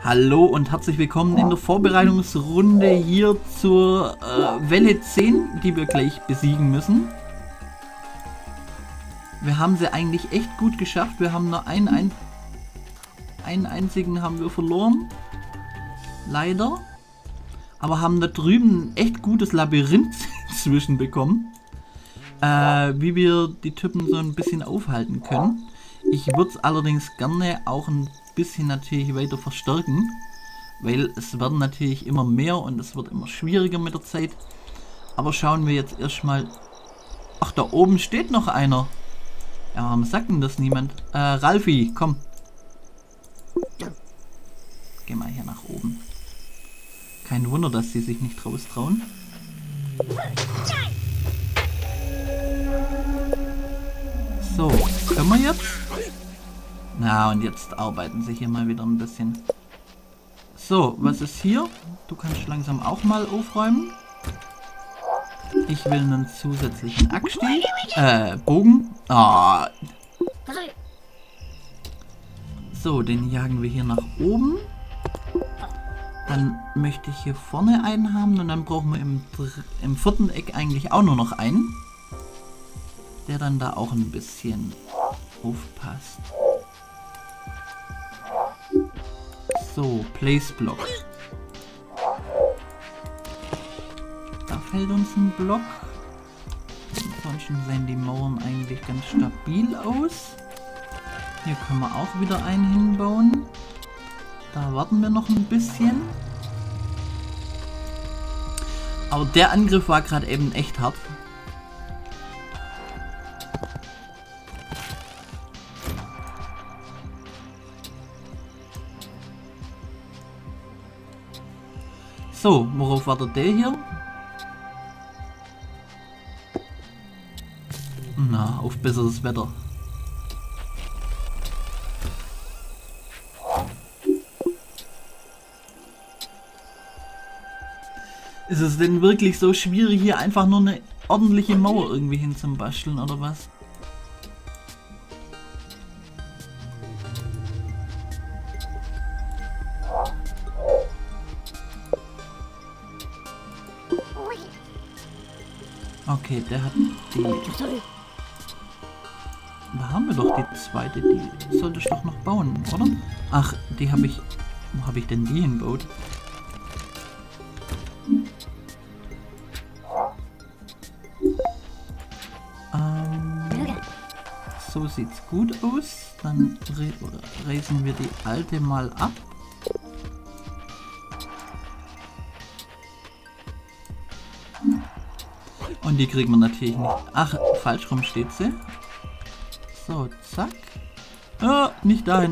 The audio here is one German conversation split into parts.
Hallo und herzlich willkommen in der Vorbereitungsrunde hier zur Welle 10, die wir gleich besiegen müssen. Wir haben sie eigentlich echt gut geschafft. Wir haben nur einen einzigen haben wir verloren. Leider. Aber haben da drüben ein echt gutes Labyrinth zwischen bekommen. Wie wir die Typen so ein bisschen aufhalten können. Ich würde es allerdings gerne auch ein bisschen natürlich weiter verstärken, weil es werden natürlich immer mehr und es wird immer schwieriger mit der Zeit. Aber schauen wir jetzt erstmal. Ach, da oben steht noch einer. Ja, warum sagt denn das niemand? Ralfi, komm. Geh mal hier nach oben. Kein Wunder, dass sie sich nicht raustrauen. So, können wir jetzt? Na, und jetzt arbeiten sie hier mal wieder ein bisschen. So, was ist hier? Du kannst langsam auch mal aufräumen. Ich will einen zusätzlichen Axtstiel. Bogen. Ah. So, den jagen wir hier nach oben. Dann möchte ich hier vorne einen haben und dann brauchen wir im vierten Eck eigentlich auch nur noch einen. Der dann da auch ein bisschen aufpasst. So, Place Block. Da fällt uns ein Block. Ansonsten sehen die Mauern eigentlich ganz stabil aus. Hier können wir auch wieder einen hinbauen. Da warten wir noch ein bisschen. Aber der Angriff war gerade eben echt hart. So, worauf wartet der hier? Na, auf besseres Wetter. Ist es denn wirklich so schwierig, hier einfach nur eine ordentliche Mauer irgendwie hinzubasteln, oder was? Okay, der hat die... Da haben wir doch die zweite, die sollte ich doch noch bauen, oder? Ach, die habe ich... Wo habe ich denn die hingebaut? So sieht's gut aus. Dann reißen wir die alte mal ab. Und die kriegen wir natürlich nicht. Ach, falsch rum steht sie. So, zack. Ah, nicht dahin.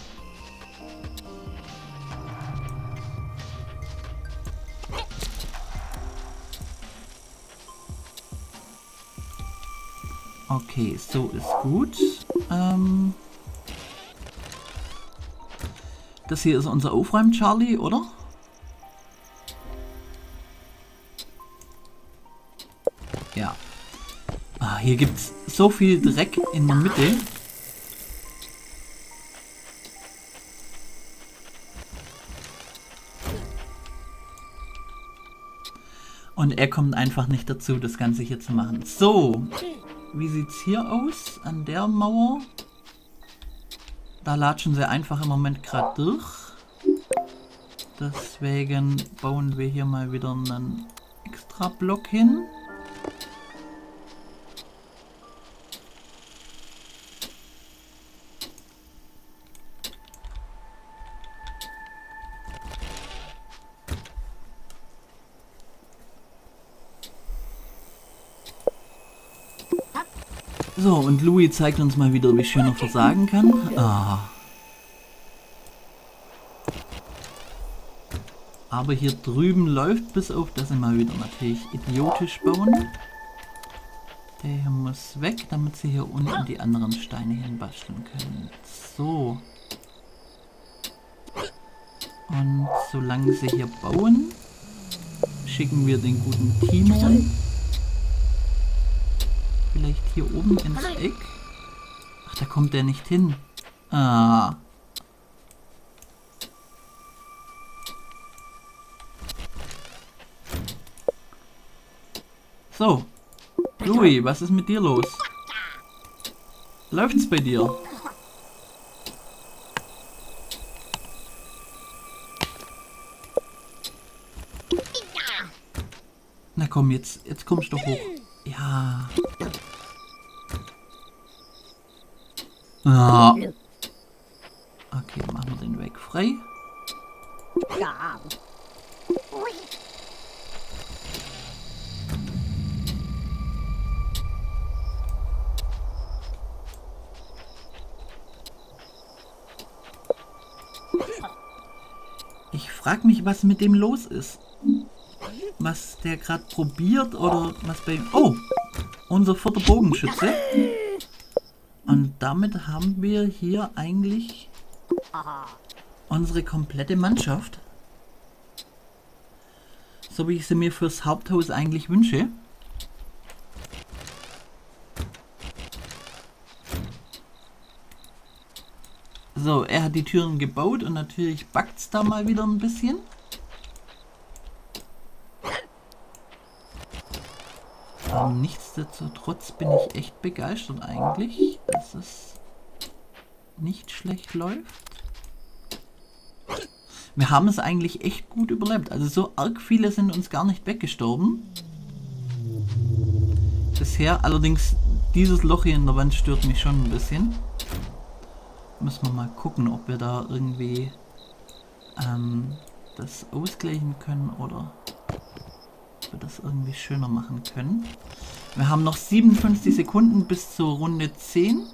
Okay, so ist gut. Das hier ist unser Aufräum-Charlie, oder? Ja. Ah, hier gibt es so viel Dreck in der Mitte. Und er kommt einfach nicht dazu, das Ganze hier zu machen. So, wie sieht es hier aus an der Mauer? Da latschen sie einfach im Moment gerade durch. Deswegen bauen wir hier mal wieder einen extra Block hin. So, und Louis zeigt uns mal wieder, wie schön er versagen kann. Ah. Aber hier drüben läuft, bis auf, dass sie mal wieder natürlich idiotisch bauen. Der hier muss weg, damit sie hier unten die anderen Steine hinbasteln können. So. Und solange sie hier bauen, schicken wir den guten Timon vielleicht hier oben ins Eck. Ach, da kommt der nicht hin. Ah. So. Louis, was ist mit dir los? Läuft's bei dir? Na komm, jetzt kommst du hoch. Ja. Ah. Okay, machen wir den Weg frei. Ich frage mich, was mit dem los ist. Was der gerade probiert oder was bei ihm... Oh! Unser 4. Bogenschütze. Und damit haben wir hier eigentlich unsere komplette Mannschaft. So wie ich sie mir fürs Haupthaus eigentlich wünsche. So, er hat die Türen gebaut und natürlich backt es da mal wieder ein bisschen. Aber nichtsdestotrotz bin ich echt begeistert eigentlich, dass es nicht schlecht läuft. Wir haben es eigentlich echt gut überlebt. Also so arg viele sind uns gar nicht weggestorben. Bisher allerdings, dieses Loch hier in der Wand stört mich schon ein bisschen. Müssen wir mal gucken, ob wir da irgendwie das ausgleichen können oder ob wir das irgendwie schöner machen können. Wir haben noch 57 Sekunden bis zur Runde 10.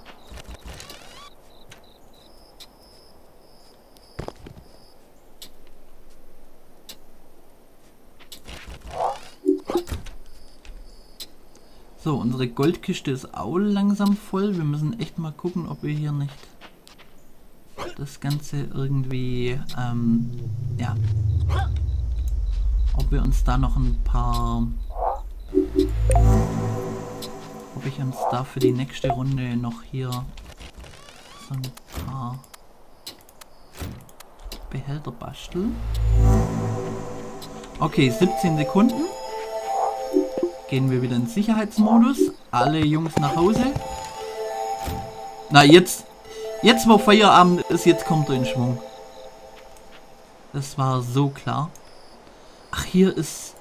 So, unsere Goldkiste ist auch langsam voll. Wir müssen echt mal gucken, ob wir hier nicht das Ganze irgendwie, ja, ob wir uns da noch ein paar, ob ich uns da für die nächste Runde noch hier so ein paar Behälter bastel. Okay, 17 Sekunden. Gehen wir wieder in Sicherheitsmodus. Alle Jungs nach Hause. Na, jetzt wo Feierabend ist, jetzt kommt er in Schwung. Das war so klar. Ach, hier ist...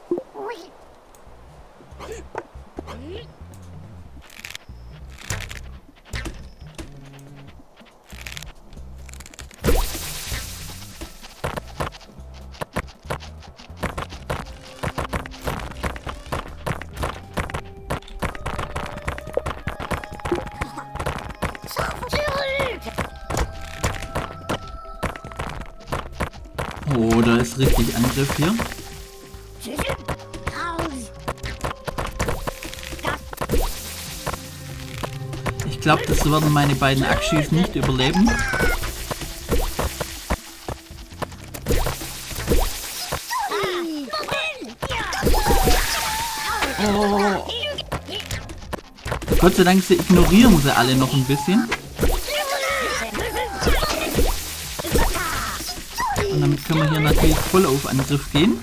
Oh, da ist richtig Angriff hier. Ich glaube, das werden meine beiden Akshis nicht überleben. Oh. Gott sei Dank, sie ignorieren sie alle noch ein bisschen. Und damit können wir hier natürlich voll auf Angriff gehen.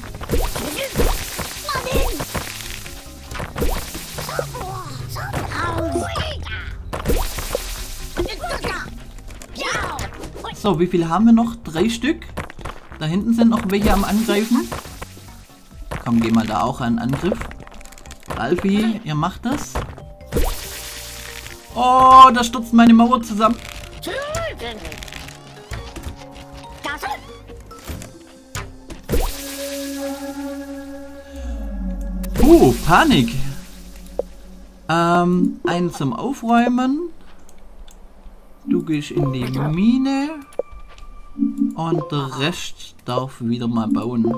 So, wie viele haben wir noch? 3 Stück. Da hinten sind noch welche am Angreifen. Komm, geh mal da auch an Angriff. Ralfi, ihr macht das. Oh, da stürzt meine Mauer zusammen. Panik. Einen zum Aufräumen. Du gehst in die Mine. Und der Rest darf wieder mal bauen.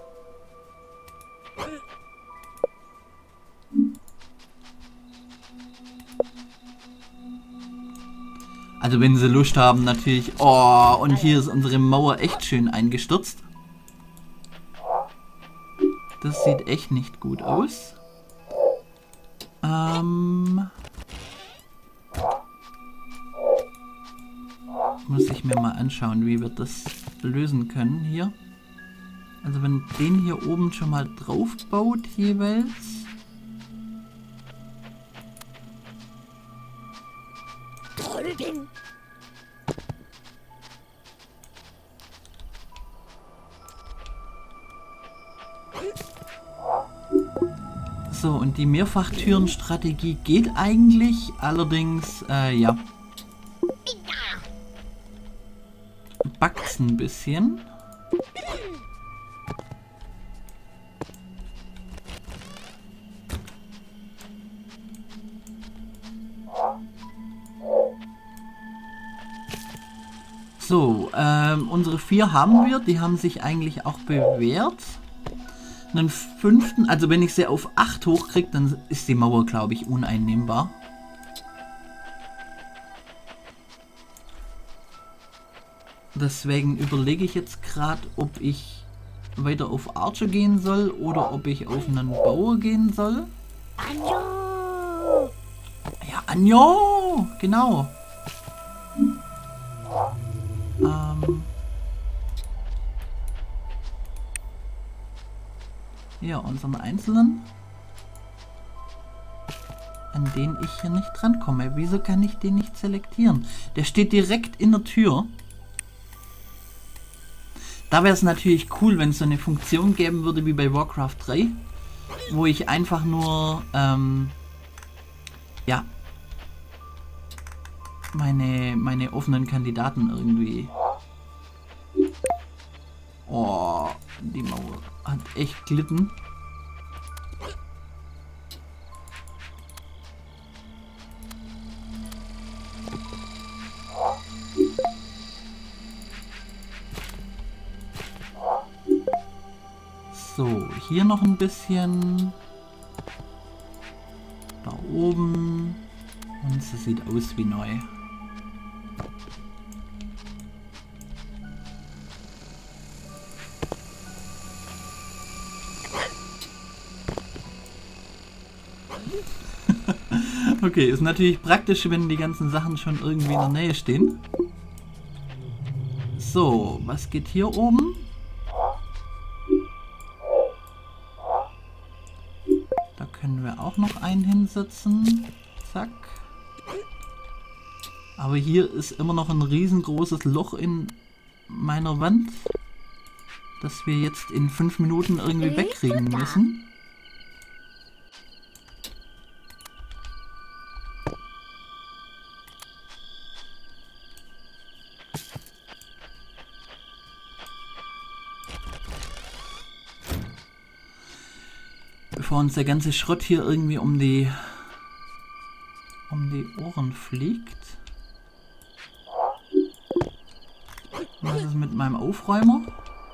Also wenn sie Lust haben natürlich. Oh, und hier ist unsere Mauer echt schön eingestürzt. Das sieht echt nicht gut aus. Muss ich mir mal anschauen, wie wir das lösen können hier. Also wenn den hier oben schon mal drauf baut jeweils, So, und die Mehrfachtüren-Strategie geht eigentlich, allerdings, ja. Bugt's ein bisschen. So, unsere 4 haben wir, die haben sich eigentlich auch bewährt. Einen 5., also wenn ich sie auf 8 hochkriege, dann ist die Mauer, glaube ich, uneinnehmbar. Deswegen überlege ich jetzt gerade, ob ich weiter auf Archer gehen soll oder ob ich auf einen Bauer gehen soll. Anjo! Ja, Anjo! Genau. Ja, unseren Einzelnen, an den ich hier nicht drankomme. Wieso kann ich den nicht selektieren? Der steht direkt in der Tür. Da wäre es natürlich cool, wenn es so eine Funktion geben würde wie bei Warcraft 3, wo ich einfach nur, ja, meine offenen Kandidaten irgendwie... Oh, die Mauer hat echt glitten. So, hier noch ein bisschen. Da oben. Und es sieht aus wie neu. Okay, ist natürlich praktisch, wenn die ganzen Sachen schon irgendwie in der Nähe stehen. So, was geht hier oben? Da können wir auch noch einen hinsetzen. Zack. Aber hier ist immer noch ein riesengroßes Loch in meiner Wand, das wir jetzt in 5 Minuten irgendwie wegkriegen müssen. Bevor uns der ganze Schrott hier irgendwie um die Ohren fliegt. Was ist mit meinem Aufräumer?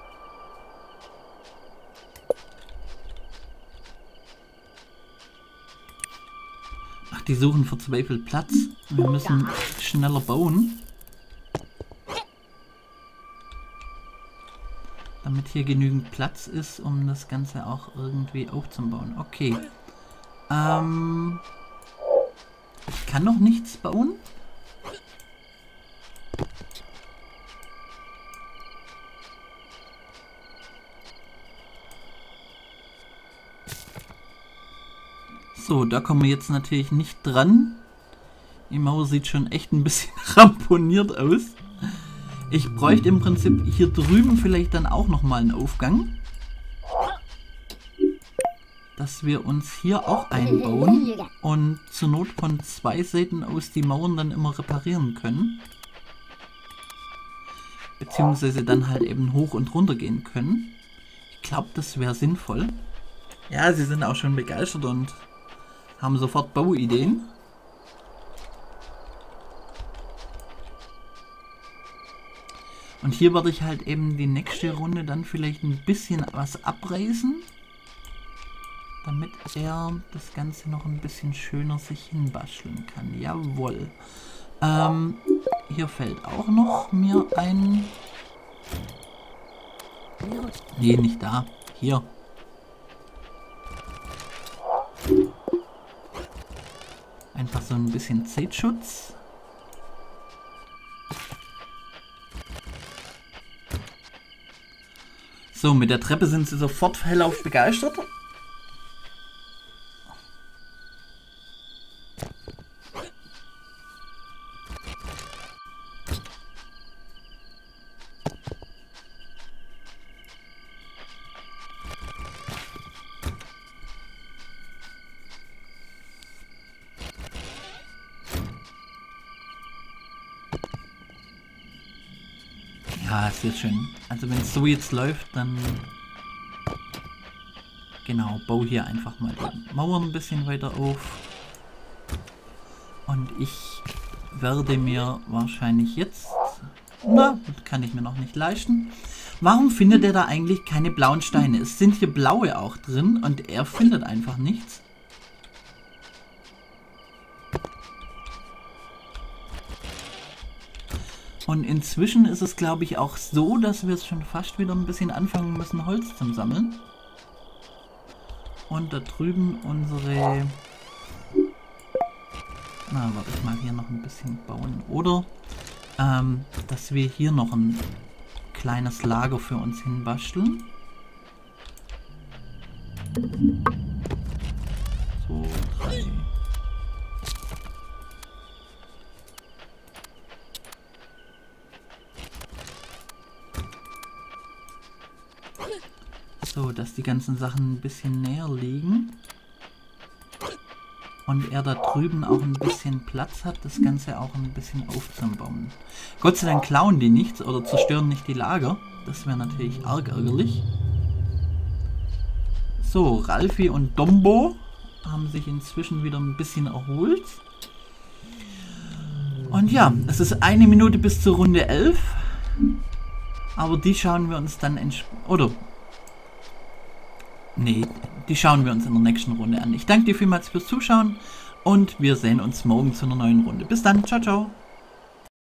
Ach, die suchen verzweifelt Platz. Wir müssen schneller bauen, damit hier genügend Platz ist, um das Ganze auch irgendwie aufzubauen. Okay. Ich kann noch nichts bauen. So, da kommen wir jetzt natürlich nicht dran. Die Mauer sieht schon echt ein bisschen ramponiert aus. Ich bräuchte im Prinzip hier drüben vielleicht dann auch nochmal einen Aufgang. Dass wir uns hier auch einbauen und zur Not von 2 Seiten aus die Mauern dann immer reparieren können. Beziehungsweise dann halt eben hoch und runter gehen können. Ich glaube, das wäre sinnvoll. Ja, sie sind auch schon begeistert und haben sofort Bauideen. Und hier werde ich halt eben die nächste Runde dann vielleicht ein bisschen was abreißen, damit er das Ganze noch ein bisschen schöner sich hinbasteln kann. Jawohl. Hier fällt auch noch mir ein... Nee, nicht da. Hier. Einfach so ein bisschen Zeitschutz. So, mit der Treppe sind sie sofort hellauf begeistert. Ja, sehr schön. Also wenn es so jetzt läuft, dann... Genau, bau hier einfach mal die Mauern ein bisschen weiter auf. Und ich werde mir wahrscheinlich jetzt... Na, das kann ich mir noch nicht leisten. Warum findet er da eigentlich keine blauen Steine? Es sind hier blaue auch drin und er findet einfach nichts. Und inzwischen ist es, glaube ich, auch so, dass wir es schon fast wieder ein bisschen anfangen müssen, Holz zu sammeln. Und da drüben unsere... Na, warte, ich mal hier noch ein bisschen bauen. Oder, dass wir hier noch ein kleines Lager für uns hinbasteln. So, 3... So, dass die ganzen Sachen ein bisschen näher liegen. Und er da drüben auch ein bisschen Platz hat, das Ganze auch ein bisschen aufzubauen. Gott sei Dank klauen die nichts oder zerstören nicht die Lager. Das wäre natürlich arg ärgerlich. So, Ralfi und Dombo haben sich inzwischen wieder ein bisschen erholt. Und ja, es ist 1 Minute bis zur Runde 11. Aber die schauen wir uns dann oder... Nee, die schauen wir uns in der nächsten Runde an. Ich danke dir vielmals fürs Zuschauen und wir sehen uns morgen zu einer neuen Runde. Bis dann, ciao, ciao.